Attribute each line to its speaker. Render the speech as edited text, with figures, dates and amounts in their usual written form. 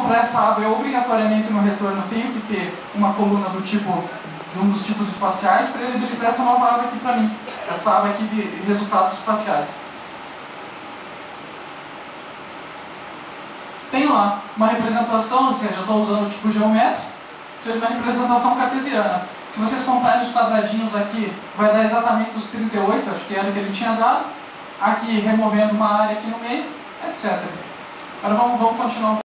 Speaker 1: mostrar essa aba, eu obrigatoriamente no retorno tenho que ter uma coluna do tipo, de um dos tipos espaciais para ele habilitar essa nova aba aqui para mim. Essa aba aqui de resultados espaciais. Tem lá uma representação, ou seja, eu estou usando o tipo geométrico, ou seja, uma representação cartesiana. Se vocês contarem os quadradinhos aqui, vai dar exatamente os 38, acho que era o que ele tinha dado. Aqui, removendo uma área aqui no meio, etc. Agora vamos continuar.